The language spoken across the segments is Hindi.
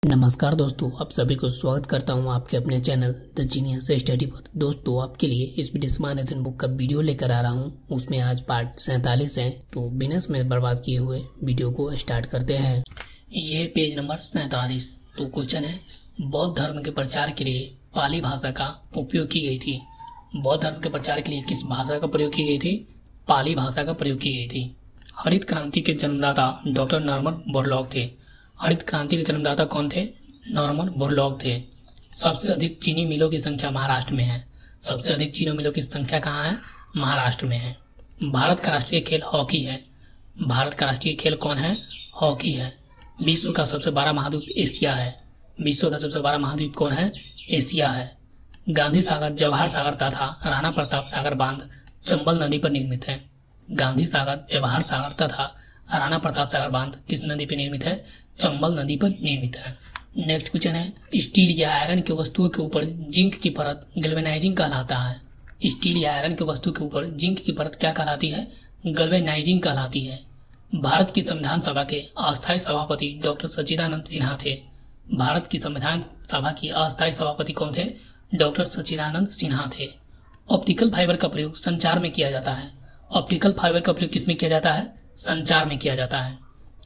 नमस्कार दोस्तों, आप सभी को स्वागत करता हूं आपके अपने चैनल द जीनियस स्टडी पर। दोस्तों, आपके लिए इस मैराथन बुक का वीडियो लेकर आ रहा हूं। उसमें आज पार्ट 47 है, तो बिना समय बर्बाद किए हुए वीडियो को स्टार्ट करते हैं। ये पेज नंबर 47। तो क्वेश्चन है, बौद्ध धर्म के प्रचार के लिए पाली भाषा का उपयोग की गई थी। बौद्ध धर्म के प्रचार के लिए किस भाषा का प्रयोग की गई थी? पाली भाषा का प्रयोग की गई थी। हरित क्रांति के जन्मदाता डॉक्टर नॉर्मन बोरलॉग थे। हरित क्रांति के जन्मदाता कौन थे? नॉर्मन बोरलॉग थे। सबसे अधिक चीनी मिलों की संख्या महाराष्ट्र में है। सबसे अधिक चीनी मिलों की संख्या कहाँ है? महाराष्ट्र में है। भारत का राष्ट्रीय खेल हॉकी है। भारत का राष्ट्रीय खेल कौन है? हॉकी है। विश्व का सबसे बड़ा महाद्वीप एशिया है। विश्व का सबसे बड़ा महाद्वीप कौन है? एशिया है। गांधी सागर, जवाहर सागर तथा राणा प्रताप सागर बांध चंबल नदी पर निर्मित है। गांधी सागर, जवाहर सागर तथा राणा प्रताप सागर बांध किस नदी पर निर्मित है? चंबल नदी पर निर्मित है। नेक्स्ट क्वेश्चन है, स्टील या आयरन की वस्तुओं के ऊपर जिंक की परत गैल्वेनाइजिंग कहलाता है। स्टील या आयरन की वस्तु के ऊपर जिंक की परत क्या कहलाती है? गैल्वेनाइजिंग कहलाती है। भारत की संविधान सभा के अस्थायी सभापति डॉक्टर सच्चिदानंद सिन्हा थे। भारत की संविधान सभा की अस्थायी सभापति कौन थे? डॉक्टर सच्चिदानंद सिन्हा थे। ऑप्टिकल फाइबर का प्रयोग संचार में किया जाता है। ऑप्टिकल फाइबर का प्रयोग किस में किया जाता है? संचार में किया जाता है।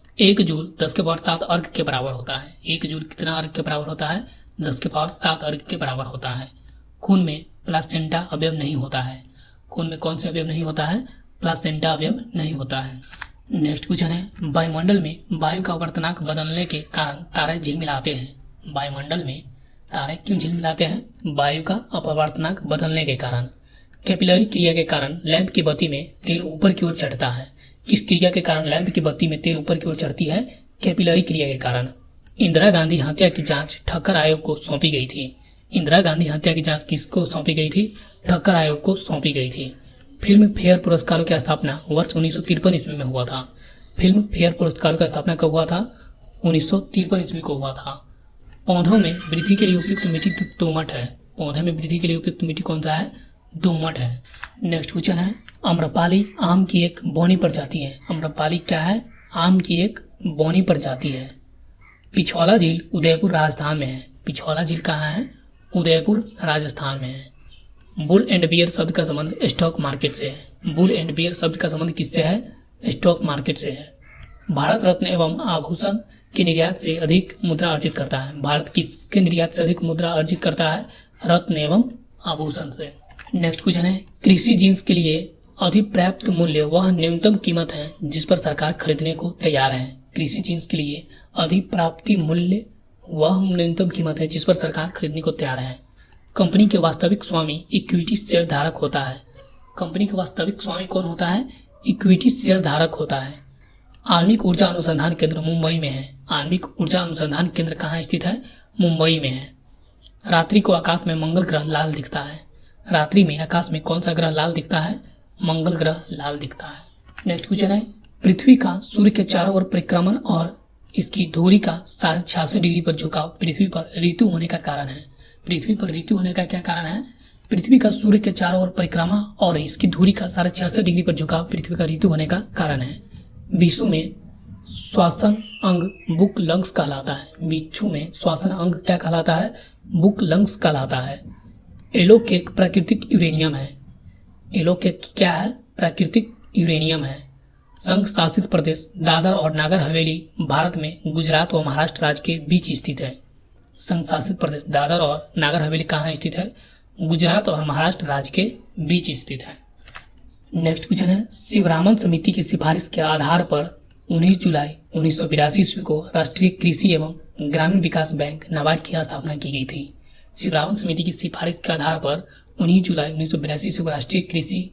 1 जूल 10 के पावर 7 अर्घ के बराबर होता है। 1 जूल कितना अर्घ के बराबर होता है? 10 के पावर 7 अर्घ के बराबर होता है। खून में प्लासेंटा अवयव नहीं होता है। खून में कौन से अवयव नहीं होता है? प्लासेंटा अवयव नहीं होता है। नेक्स्ट क्वेश्चन है, वायुमंडल में वायु का वर्तनांक बदलने के कारण तारे झिलमिलाते हैं। वायुमंडल में तारे क्यों झिलमिलाते हैं? वायु का अपवर्तनांक बदलने के कारण। कैपिलरी क्रिया के कारण लैंप की बत्ती में तेल ऊपर की ओर चढ़ता है। किस क्रिया के कारण लैंप की बत्ती में तेल ऊपर की ओर चढ़ती है? कैपिलरी क्रिया के कारण। इंदिरा गांधी हत्या की जांच ठक्कर आयोग को सौंपी गई थी। इंदिरा गांधी हत्या की जांच किसको सौंपी गई थी? ठक्कर आयोग को सौंपी गई थी। फिल्म फेयर पुरस्कारों की स्थापना वर्ष 1953 ईस्वी में हुआ था। फिल्म फेयर पुरस्कारों की स्थापना कब हुआ था? 1953 ईस्वी को हुआ था। पौधों में वृद्धि के लिए उपयुक्त मिट्टी दोमट है। पौधे में वृद्धि के लिए उपयुक्त मिट्टी कौन सा है? दोमट है। नेक्स्ट क्वेश्चन है, आम्रपाली आम की एक बौनी प्रजाति है। आम्रपाली क्या है? आम की एक बौनी प्रजाति है। पिछौला झील उदयपुर राजस्थान में है। पिछौला झील कहाँ है? उदयपुर राजस्थान में है। बुल एंड बियर शब्द का संबंध स्टॉक मार्केट से है। बुल एंड बियर शब्द का संबंध किससे है? स्टॉक मार्केट से है। भारत रत्न एवं आभूषण के निर्यात से अधिक मुद्रा अर्जित करता है। भारत किसके निर्यात से अधिक मुद्रा अर्जित करता है? रत्न एवं आभूषण से। नेक्स्ट क्वेश्चन है, कृषि जींस के लिए अधिपर्याप्त मूल्य वह न्यूनतम कीमत है जिस पर सरकार खरीदने को तैयार है। कृषि जींस के लिए अधिप्राप्ति मूल्य वह न्यूनतम कीमत है जिस पर सरकार खरीदने को तैयार है। कंपनी के वास्तविक स्वामी इक्विटी शेयर धारक होता है। कंपनी का वास्तविक स्वामी कौन होता है? इक्विटी शेयर धारक होता है। आणविक ऊर्जा अनुसंधान केंद्र मुंबई में है। आणविक ऊर्जा अनुसंधान केंद्र कहाँ स्थित है? मुंबई में है। रात्रि को आकाश में मंगल ग्रह लाल दिखता है। रात्रि में आकाश में कौन सा ग्रह लाल दिखता है? मंगल ग्रह लाल दिखता है। नेक्स्ट क्वेश्चन है, पृथ्वी का सूर्य के चारों ओर परिक्रमण और इसकी धुरी का 66.5 डिग्री पर झुकाव पृथ्वी पर ऋतु होने का कारण है। पृथ्वी पर ऋतु होने का क्या कारण है? पृथ्वी का सूर्य के चारों ओर परिक्रमा और इसकी धुरी का 66.5 डिग्री पर झुकाव पृथ्वी का ऋतु होने का कारण है। बिच्छू में श्वसन अंग बुक लंग्स कहलाता है। बिच्छू में श्वसन अंग क्या कहलाता है? बुक लंग्स कहलाता है। एलोकेक प्राकृतिक यूरेनियम है। एलोकेक क्या है? प्राकृतिक यूरेनियम है। संघ शासित प्रदेश दादर और नागर हवेली भारत में गुजरात व महाराष्ट्र राज्य के बीच स्थित है। संघ शासित प्रदेश दादर और नागर हवेली कहाँ स्थित है? गुजरात और महाराष्ट्र राज्य के बीच स्थित है। नेक्स्ट क्वेश्चन है, शिवरामन समिति की सिफारिश के आधार पर 19 जुलाई 1982 ईस्वी को राष्ट्रीय कृषि एवं ग्रामीण विकास बैंक नाबार्ड की स्थापना की गई थी। शिवरामन समिति की सिफारिश के आधार पर 19 जुलाई 1982 ईस्वी को राष्ट्रीय कृषि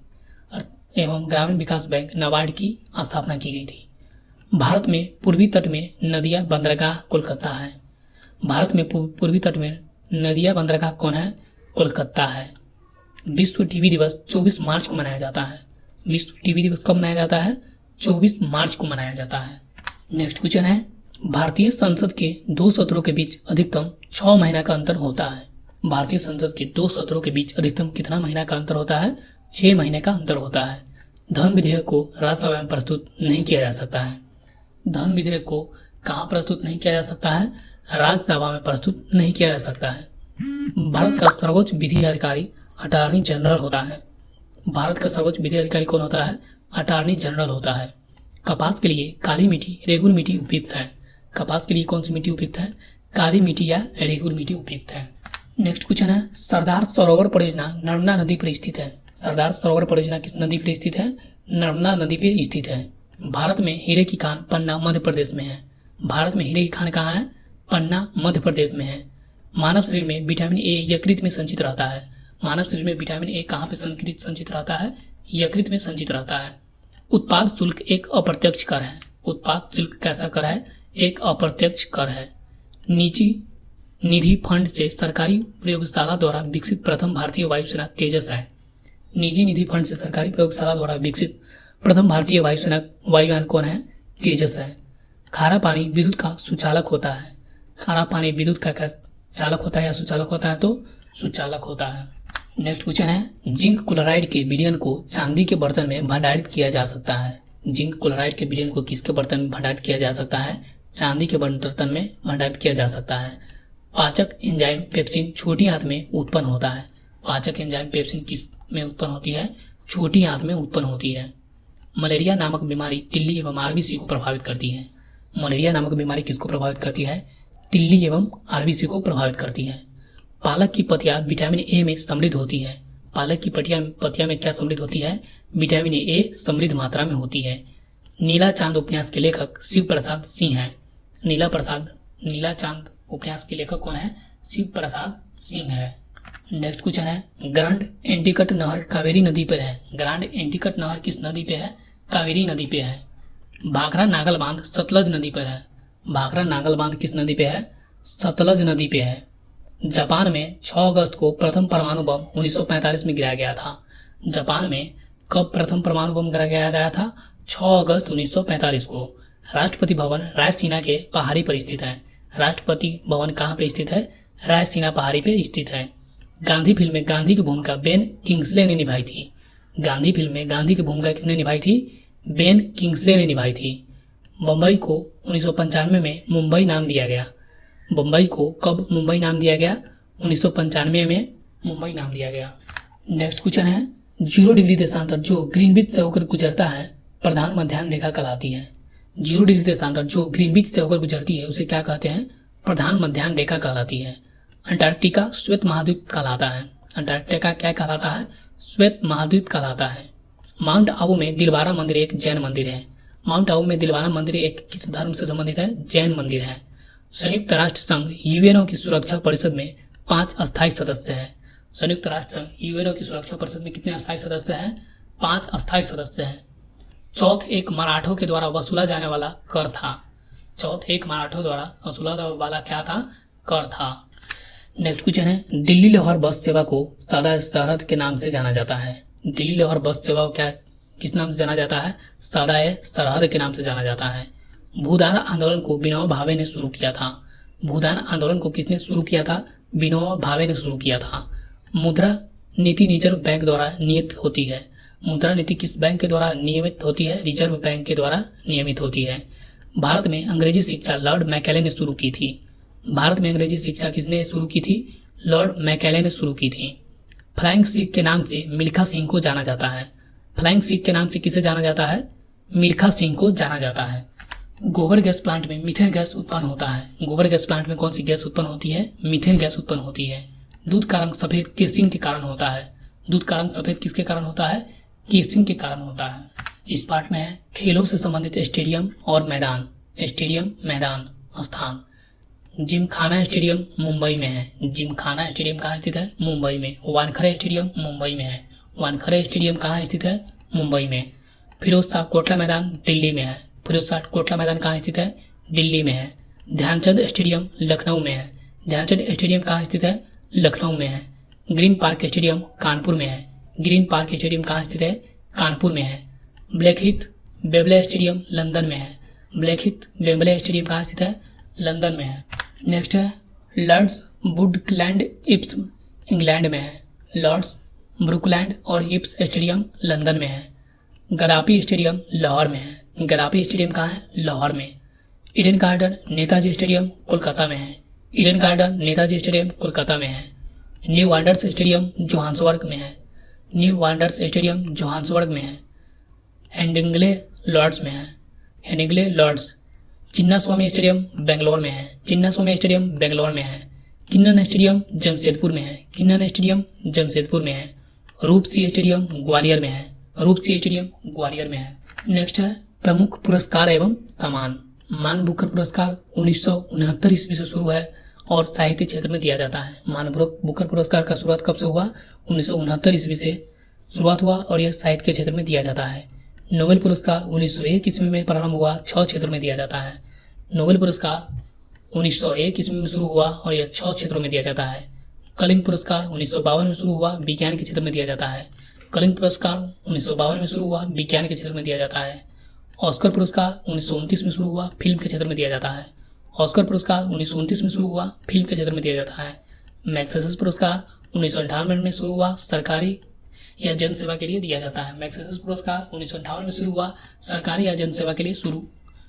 एवं ग्रामीण विकास बैंक नाबार्ड की स्थापना की गई थी। भारत में पूर्वी तट में नदिया बंदरगाह कोलकाता है। भारत में पूर्वी तट में नदिया बंदरगाह कौन है? कोलकाता है। विश्व टीबी दिवस 24 मार्च को मनाया जाता है। विश्व टीबी दिवस कब मनाया जाता है? 24 मार्च को मनाया जाता है। नेक्स्ट क्वेश्चन है, भारतीय संसद के 2 सत्रों के बीच अधिकतम 6 महीना का अंतर होता है। भारतीय संसद के 2 सत्रों के बीच अधिकतम कितना महीना का अंतर होता है? 6 महीने का अंतर होता है। धन विधेयक को राज्यसभा में प्रस्तुत नहीं किया जा सकता है। धन विधेयक को कहाँ प्रस्तुत नहीं किया जा सकता है? राज्यसभा में प्रस्तुत नहीं किया जा सकता है। भारत का सर्वोच्च विधि अधिकारी अटॉर्नी जनरल होता है। भारत का सर्वोच्च विधि अधिकारी कौन होता है? अटॉर्नी जनरल होता है। कपास के लिए काली मिट्टी, रेगुर मिट्टी उपयुक्त है। कपास के लिए कौन सी मिट्टी उपयुक्त है? काली मिट्टी या रेगुर मिट्टी उपयुक्त है। नेक्स्ट क्वेश्चन है, सरदार सरोवर परियोजना नर्मदा नदी पर स्थित है। सरदार सरोवर परियोजना किस नदी पर स्थित है? नर्मदा नदी पर स्थित है। भारत में हीरे की खान पन्ना मध्य प्रदेश में है। भारत में हीरे की खान कहाँ है? पन्ना मध्य प्रदेश में है। मानव शरीर में विटामिन ए यकृत में संचित रहता है। मानव शरीर में विटामिन ए कहाँ पे संचित रहता है? यकृत में संचित रहता है। उत्पाद शुल्क एक अप्रत्यक्ष कर है। उत्पाद शुल्क कैसा कर है? एक अप्रत्यक्ष कर है। निजी निधि फंड से सरकारी प्रयोगशाला द्वारा विकसित प्रथम भारतीय वायुसेना तेजस है। निजी निधि फंड से सरकारी प्रयोगशाला द्वारा विकसित प्रथम भारतीय वायुसेना वायुयान कौन है? तेजस है। खारा पानी विद्युत का सुचालक होता है। खारा पानी विद्युत का क्या चालक होता है या सुचालक होता है? तो सुचालक होता है। नेक्स्ट क्वेश्चन है, जिंक क्लोराइड के विलयन को चांदी के बर्तन में भंडारित किया जा सकता है। जिंक क्लोराइड के विलयन को किसके बर्तन में भंडारित किया जा सकता है? चांदी के बर्तन में भंडारित किया जा सकता है। पाचक एंजाइम पेप्सिन छोटी आंत में उत्पन्न होता है। पाचक एंजाइम पेप्सिन किस में उत्पन्न होती है? छोटी आंत में उत्पन्न होती है। मलेरिया नामक बीमारी तिल्ली एवं आरबीसी को प्रभावित करती है। मलेरिया नामक बीमारी किसको प्रभावित करती है? तिल्ली एवं आरबीसी को प्रभावित करती है। पालक की पत्तियां विटामिन ए में समृद्ध होती है। पालक की पत्तियां में क्या समृद्ध होती है? विटामिन ए समृद्ध मात्रा में होती है। नीला चांद उपन्यास के लेखक शिव प्रसाद सिंह है। नीला चांद उपन्यास के लेखक कौन है? शिव प्रसाद सिंह है। नेक्स्ट क्वेश्चन है, ग्रांड एंटीकट नहर कावेरी नदी पर है। ग्रांड एंटीकट नहर किस नदी पे है? कावेरी नदी पे है। भाखरा नागल बांध सतलज नदी पर है। भाखरा नागल बांध किस नदी पे है? सतलज नदी पे है। जापान में 6 अगस्त को प्रथम परमाणु बम 1945 में गिराया गया था। जापान में कब प्रथम परमाणु बम गिराया गया था? 6 अगस्त 1945 को। राष्ट्रपति भवन रायसीना के पहाड़ी पर स्थित है। राष्ट्रपति भवन कहाँ पे स्थित है? रायसीना पहाड़ी पे स्थित है। गांधी फिल्म में गांधी की भूमिका बेन किंग्सले ने निभाई थी। गांधी फिल्म में गांधी की भूमिका किसने निभाई थी? बेन किंग्सले ने निभाई थी। मुंबई को 1995 में मुंबई नाम दिया गया। मुंबई को कब मुंबई नाम दिया गया? 1995 में मुंबई नाम दिया गया। नेक्स्ट क्वेश्चन है, 0 डिग्री देशांतर जो ग्रीनविच से होकर गुजरता है प्रधान मध्याह्न रेखा कहलाती है। 0 डिग्री देशांतर जो ग्रीनविच से होकर गुजरती है उसे क्या कहते हैं? प्रधान मध्याह्न रेखा कहलाती है। अंटार्कटिका श्वेत महाद्वीप कहलाता है। अंटार्कटिका क्या कहलाता है? श्वेत महाद्वीप कहलाता है। माउंट आबू में दिलवारा मंदिर एक जैन मंदिर है। माउंट आबू में दिलवारा मंदिर एक किस धर्म से संबंधित है? जैन मंदिर है। संयुक्त राष्ट्र संघ यूएनओ की सुरक्षा परिषद में 5 अस्थायी सदस्य हैं। संयुक्त राष्ट्र संघ यूएनओ की सुरक्षा परिषद में कितने अस्थायी सदस्य हैं? 5 अस्थायी सदस्य हैं। चौथ एक मराठों के द्वारा वसूला जाने वाला कर था। चौथ एक मराठों द्वारा वसूला वाला क्या था? कर था। नेक्स्ट क्वेश्चन है, दिल्ली लाहौर बस सेवा को सादा सरहद के नाम से जाना जाता है। दिल्ली लाहौर बस सेवा को क्या किस नाम से जाना जाता है? सादा सरहद के नाम से जाना जाता है। भूदान आंदोलन को विनोबा भावे ने शुरू किया था। भूदान आंदोलन को किसने शुरू किया था? विनोबा भावे ने शुरू किया था। मुद्रा नीति रिजर्व बैंक द्वारा नियत होती है। मुद्रा नीति किस बैंक के द्वारा नियमित होती है? रिजर्व बैंक के द्वारा नियमित होती है। भारत में अंग्रेजी शिक्षा लॉर्ड मैकेले ने शुरू की थी। भारत में अंग्रेजी शिक्षा किसने शुरू की थी? लॉर्ड मैकेले ने शुरू की थी। फ्लाइंग सिख के नाम से मिल्खा सिंह को जाना जाता है। फ्लाइंग सिख के नाम से किसे जाना जाता है? मिल्खा सिंह को जाना जाता है। गोबर गैस प्लांट में मीथेन गैस उत्पन्न होता है। गोबर गैस प्लांट में कौन सी गैस उत्पन्न होती है? मीथेन गैस उत्पन्न होती है। दूध का रंग सफेद केसिंग के कारण होता है। दूध का रंग सफेद किसके कारण होता है? केसिंग के कारण होता है। इस पार्ट में है खेलों से संबंधित स्टेडियम और मैदान। स्टेडियम मैदान स्थान। जिमखाना स्टेडियम मुंबई में है। जिमखाना स्टेडियम कहाँ स्थित है? मुंबई में। वानखेड़े स्टेडियम मुंबई में है। वानखेड़े स्टेडियम कहाँ स्थित है? मुंबई में। फिरोज शाह कोटला मैदान दिल्ली में है। फिरोज शाह कोटला मैदान कहाँ स्थित है? दिल्ली में है। ध्यानचंद स्टेडियम लखनऊ में है। ध्यानचंद स्टेडियम कहाँ स्थित है? लखनऊ में है। ग्रीन पार्क स्टेडियम कानपुर में है। ग्रीन पार्क स्टेडियम कहाँ स्थित है? कानपुर में है। ब्लैकहीथ वेम्बले स्टेडियम लंदन में है। ब्लैकहीथ वेम्बले स्टेडियम कहाँ स्थित है? लंदन में है। नेक्स्ट है लॉर्ड्स बुकलैंड इप्स इंग्लैंड में है। लॉर्ड्स ब्रुकलैंड और इप्स स्टेडियम लंदन में है। गद्दाफी स्टेडियम लाहौर में है। गद्दाफी स्टेडियम कहाँ है? लाहौर में। Eden garden Netaji stadium Kolkata में है। Eden garden Netaji stadium Kolkata में है। न्यू वांडर्स स्टेडियम जोहान्सबर्ग में है। न्यू वांडर्स स्टेडियम जोहान्सबर्ग में है। हेडिंग्ले लॉर्ड्स में है। Headingley Lord's. Chinnaswamy stadium Bangalore में है। चिन्नास्वामी स्टेडियम बेंगलोर में है। किन्नन स्टेडियम जमशेदपुर में है। किन्नन स्टेडियम जमशेदपुर में है। रूपसी स्टेडियम ग्वालियर में है। रूपसी स्टेडियम ग्वालियर में है। नेक्स्ट है प्रमुख पुरस्कार एवं सम्मान। मान बुकर पुरस्कार 1969 ईस्वी से शुरू है और साहित्य क्षेत्र में दिया जाता है। मान बुकर पुरस्कार का शुरुआत कब से हुआ? 1969 ईस्वी से शुरुआत हुआ और यह साहित्य के क्षेत्र में दिया जाता है। नोबेल पुरस्कार 1901 ईस्वी में प्रारंभ हुआ, 6 क्षेत्रों में दिया जाता है। नोबेल पुरस्कार 1901 ईस्वी में शुरू हुआ और यह 6 क्षेत्रों में दिया जाता है। कलिंग पुरस्कार 1952 में शुरू हुआ, विज्ञान के क्षेत्र में दिया जाता है। कलिंग पुरस्कार 1952 में शुरू हुआ, विज्ञान के क्षेत्र में दिया जाता है। ऑस्कर पुरस्कार 1929 में शुरू हुआ, फिल्म के क्षेत्र में दिया जाता है। ऑस्कर पुरस्कार 1929 में शुरू हुआ, फिल्म के क्षेत्र में दिया जाता है। मैग्सेसे पुरस्कार 1958 में शुरू हुआ, सरकारी या जनसेवा के लिए दिया जाता है। मैग्सेसे पुरस्कार 1958 में शुरू हुआ, सरकारी या जनसेवा के लिए शुरू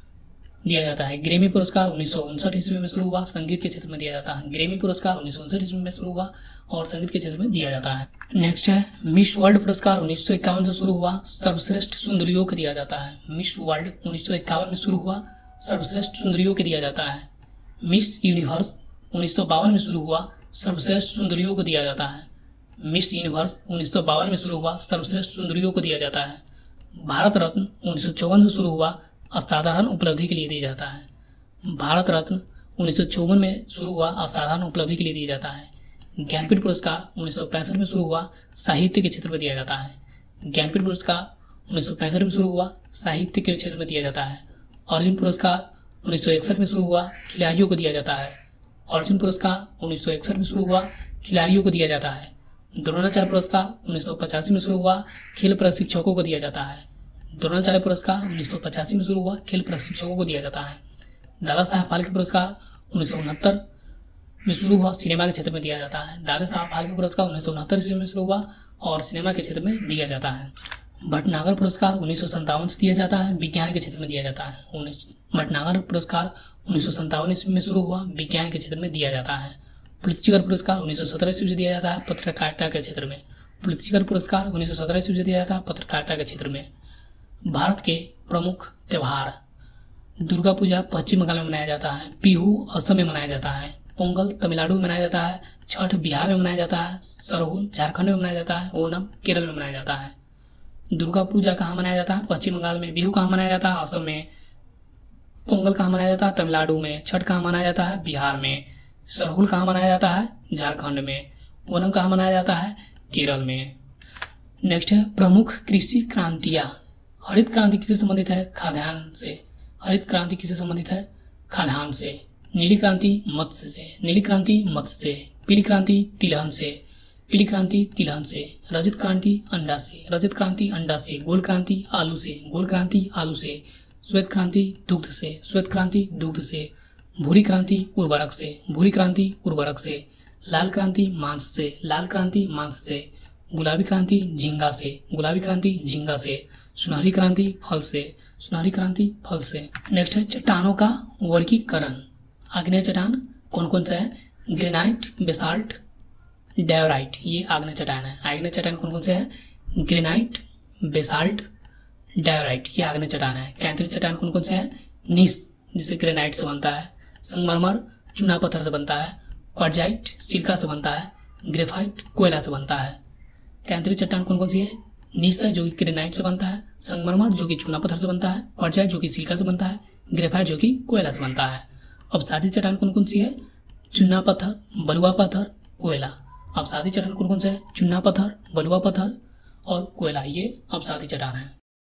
दिया जाता है। ग्रेमी पुरस्कार 1959 ईस्वी में शुरू हुआ, संगीत के क्षेत्र में दिया जाता है। ग्रेमी पुरस्कार 1959 ईस्वी में शुरू हुआ और संगीत के क्षेत्र में दिया जाता है। नेक्स्ट है मिस वर्ल्ड पुरस्कार 1951 से शुरू हुआ, सर्वश्रेष्ठ सुंदरियों को दिया जाता है। मिस वर्ल्ड 1951 में शुरू हुआ, सर्वश्रेष्ठ सुंदरियों को दिया जाता है। मिस यूनिवर्स 1952 में शुरू हुआ, सर्वश्रेष्ठ सुंदरियों को दिया जाता है। मिस यूनिवर्स 1952 में शुरू हुआ, सर्वश्रेष्ठ सुंदरियों को दिया जाता है। भारत रत्न 1954 से शुरू हुआ, असाधारण उपलब्धि के लिए दिया जाता है। भारत रत्न 1954 में शुरू हुआ, असाधारण उपलब्धि के लिए दिया जाता है। ज्ञानपीठ पुरस्कार 1965 में शुरू हुआ, साहित्य के क्षेत्र में दिया जाता है। ज्ञानपीठ पुरस्कार 1965 में शुरू हुआ, साहित्य के क्षेत्र में दिया जाता है। अर्जुन पुरस्कार 1961 में शुरू हुआ, खिलाड़ियों को दिया जाता है। अर्जुन पुरस्कार 1961 में शुरू हुआ, खिलाड़ियों को दिया जाता है। द्रोणाचार्य पुरस्कार 1985 में शुरू हुआ, खेल प्रशिक्षकों को दिया जाता है। द्रोणाचार्य पुरस्कार 1985 में शुरू हुआ, खेल प्रशिक्षकों को दिया जाता है। दादा साहब फाल्के पुरस्कार 1969 में शुरू हुआ, सिनेमा के क्षेत्र में दिया जाता है। दादा साहब फाल्के पुरस्कार 1969 ईस्वी में शुरू हुआ और सिनेमा के क्षेत्र में दिया जाता है। भटनागर पुरस्कार 1957 से दिया जाता है, विज्ञान के क्षेत्र में दिया जाता है। भटनागर पुरस्कार 1957 ईस्वी में शुरू हुआ, विज्ञान के क्षेत्र में दिया जाता है। पुलित्जर पुरस्कार 1917 ईस्वी से दिया जाता है, पत्रकारिता के क्षेत्र में। पुलित्जर पुरस्कार 1917 ईस्वी से दिया जाता है, पत्रकारिता के क्षेत्र में। भारत के प्रमुख त्योहार। दुर्गा पूजा पश्चिम बंगाल में मनाया जाता है। बिहू असम में मनाया जाता है। पोंगल तमिलनाडु में मनाया जाता है। छठ बिहार में मनाया जाता है। सरहुल झारखंड में मनाया जाता है। ओणम केरल में मनाया जाता है। दुर्गा पूजा कहाँ मनाया जाता है? पश्चिम बंगाल में। बिहू कहाँ मनाया जाता है? असम में। पोंगल कहाँ मनाया जाता है? तमिलनाडु में। छठ कहाँ मनाया जाता है? बिहार में। सरहुल कहाँ मनाया जाता है? झारखंड में। ओणम कहाँ मनाया जाता है? केरल में। नेक्स्ट है प्रमुख कृषि क्रांतियां। हरित क्रांति किससे संबंधित है? खाद्यान्न से। हरित क्रांति किससे संबंधित है? खाद्यान्न से। नीली क्रांति मत्स्य से। नीली क्रांति मत्स्य से। पीली क्रांति तिलहन से। पीली क्रांति तिलहन से। रजत क्रांति अंडा से। रजत क्रांति अंडा से। गोल्ड क्रांति आलू से। गोल्ड क्रांति आलू से। श्वेत क्रांति दुग्ध से। श्वेत क्रांति दुग्ध से। भूरी क्रांति उर्वरक से। भूरी क्रांति उर्वरक से। लाल क्रांति मांस से। लाल क्रांति मांस से। गुलाबी क्रांति झींगा से। गुलाबी क्रांति झींगा से। सुनहरी क्रांति फल से। सुनहरी क्रांति फल से। नेक्स्ट है चट्टानों का वर्गीकरण। आग्नेय चट्टान कौन कौन सा है? ग्रेनाइट, बेसाल्ट, डायोराइट, ये आग्नेय चट्टान है। आग्नेय चट्टान कौन कौन से है? ग्रेनाइट, बेसाल्ट, डायोराइट, ये आग्नेय चट्टान है। केंद्रीय चट्टान कौन कौन से है? नीस जिसे ग्रेनाइट से बनता है। संगमरमर चूना पत्थर से बनता है। क्वार्जाइट सिलिका से बनता है। ग्रेफाइट कोयला से बनता है। केंद्रीय चट्टान कौन कौन सी है? नीस जो कि ग्रेनाइट से बनता है। संगमरमर जो कि चूना पत्थर से बनता है। क्वार्जाइट जो कि सिलिका से बनता है। ग्रेफाइट जो कि कोयला से बनता है। अपसादी चट्टान कौन कौन सी है? चूना पत्थर, बलुआ पत्थर, कोयला। अपसादी चट्टान कौन कौन सा है? चूना पत्थर, बलुआ पत्थर और कोयला, ये अपसादी चट्टान है।